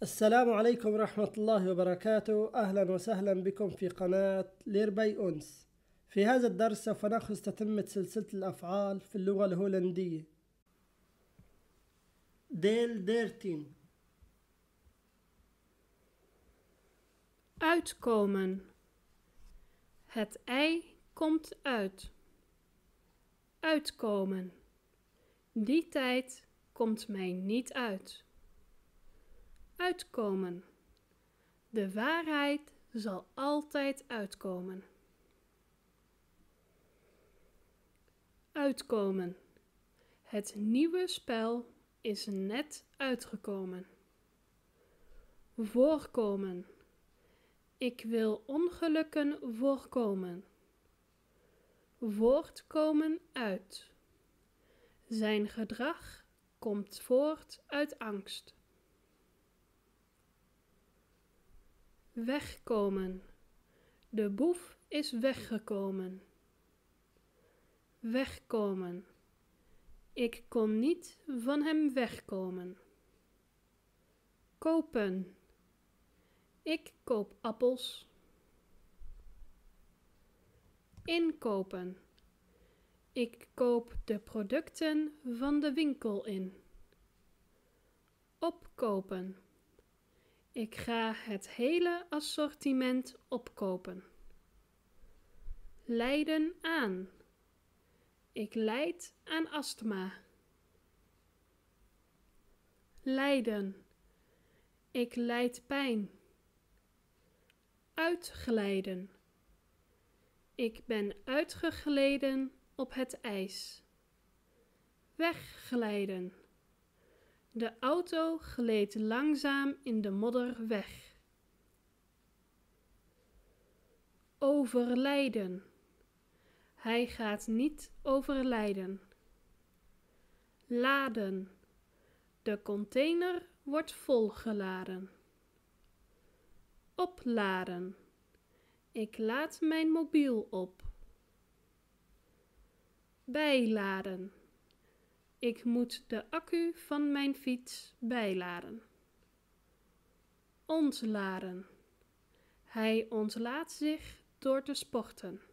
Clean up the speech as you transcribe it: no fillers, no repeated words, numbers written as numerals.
السلام عليكم ورحمة الله وبركاته. أهلا وسهلا بكم في قناة لير باي أونس. في هذا الدرس سوف نأخذ تتمة سلسلة الأفعال في اللغة الهولندية. ديل 13. Uitkomen. Het ei komt uit. Uitkomen. Die tijd komt mij niet uit. Uitkomen. De waarheid zal altijd uitkomen. Uitkomen. Het nieuwe spel is net uitgekomen. Voorkomen. Ik wil ongelukken voorkomen. Voortkomen uit. Zijn gedrag komt voort uit angst. Wegkomen. De boef is weggekomen. Wegkomen. Ik kon niet van hem wegkomen. Kopen. Ik koop appels. Inkopen. Ik koop de producten van de winkel in. Opkopen. Ik ga het hele assortiment opkopen. Lijden aan. Ik lijd aan astma. Lijden. Ik lijd pijn. Uitglijden. Ik ben uitgegleden op het ijs. Wegglijden. De auto gleed langzaam in de modder weg. Overlijden. Hij gaat niet overlijden. Laden. De container wordt volgeladen. Opladen. Ik laad mijn mobiel op. Bijladen. Ik moet de accu van mijn fiets bijladen. Ontladen. Hij ontlaat zich door te sporten.